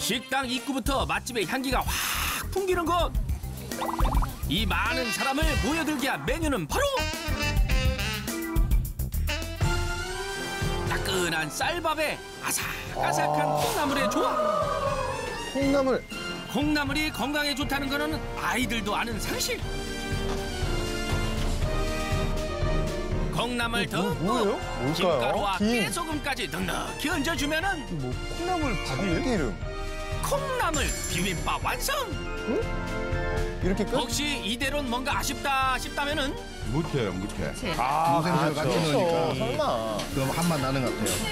식당 입구부터 맛집의 향기가 확 풍기는 곳. 이 많은 사람을 모여들게 한 메뉴는 바로 따끈한 쌀밥에 아삭아삭한 콩나물의 조합. 콩나물. 콩나물이 건강에 좋다는 거는 아이들도 아는 상식. 콩나물 듬뿍 김가루와 깨소금까지 넉넉히 얹어주면은 뭐 콩나물 밥이에요? 콩나물 비빔밥 완성. 이렇게 끝? 혹시 이대로는 뭔가 아쉽다 싶다면은 무태요, 무태. 무생채를 같이 넣으니까 설마. 그럼 한맛 나는 것 같아요.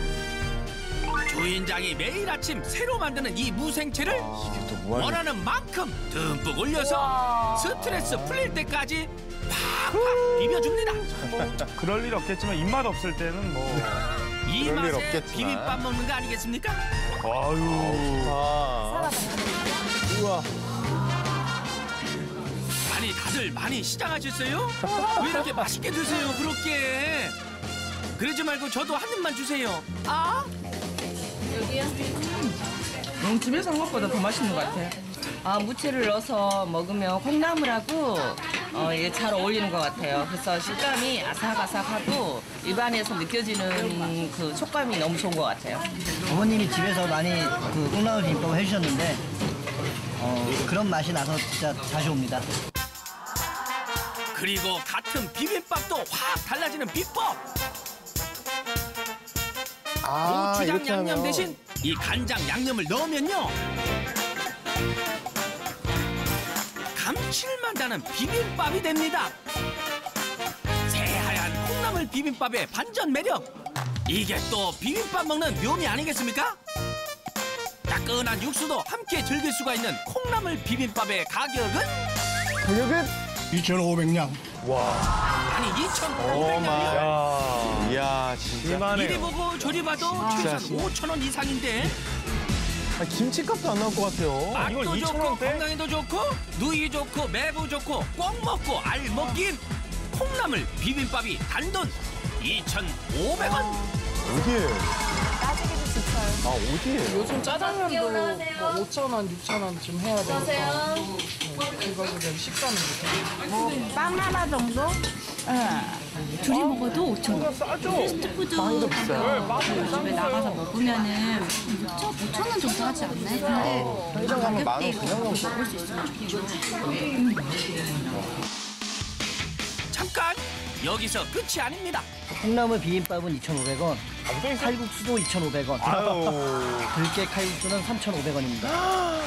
주인장이 매일 아침 새로 만드는 이 무생채를 이게 또 뭐하냐? 원하는 만큼 듬뿍 올려서 스트레스 풀릴 때까지 팍팍 비벼줍니다. 그럴 일 없겠지만 입맛 없을 때는 뭐. 이 그럴 일 맛에 없겠지만. 비빔밥 먹는 거 아니겠습니까? 아유. 아. 우와. 아니 다들 많이 시장하셨어요? 왜 이렇게 맛있게 드세요 그렇게? 그러지 말고 저도 한 입만 주세요. 아? 집에서 한 것보다 더 맛있는 것 같아요. 무채를 넣어서 먹으면 콩나물하고 이게 잘 어울리는 것 같아요. 그래서 식감이 아삭아삭하고 입안에서 느껴지는 그 촉감이 너무 좋은 것 같아요. 어머님이 집에서 많이 그 콩나물 비빔밥을 해주셨는데 그런 맛이 나서 진짜 자주 옵니다. 그리고 같은 비빔밥도 확 달라지는 비법. 고추장 이렇게 양념 하면. 대신 이 간장 양념을 넣으면요 감칠맛 나는 비빔밥이 됩니다. 새하얀 콩나물 비빔밥의 반전 매력. 이게 또 비빔밥 먹는 묘미 아니겠습니까? 따끈한 육수도 함께 즐길 수가 있는 콩나물 비빔밥의 가격은? 가격은? 2,500냥. 아니 2,500원이요? 이야, 진짜. 이리 보고 저리 봐도 최소한 5,000원 이상인데 김치값도 안 나올 것 같아요. 맛도 이걸 좋고 2,000원대? 건강에도 좋고 누이 좋고 매부 좋고 꼭 먹고 알 먹긴 콩나물 비빔밥이 단돈 2,500원. 어디에요? 따지기도 진짜요. 어디에요? 요즘 짜장면도 뭐 5,000원, 6,000원쯤 해야 되니까 그 가격에 식사는 못해요. 빵 하나 정도? 둘이 먹어도 5,000원. 싸죠? 패스트푸드 빵도 비싸요. 집에 나가서 먹으면은 5,000원 정도 하지 않나요? 근데 현장 가면 만 원 가격대 그냥 먹을 수 있으면 좋겠죠. 잠깐 여기서 끝이 아닙니다. 콩나물 비빔밥은 2,500원, 칼국수도 2,500원, 아유. 들깨 칼국수는 3,500원입니다.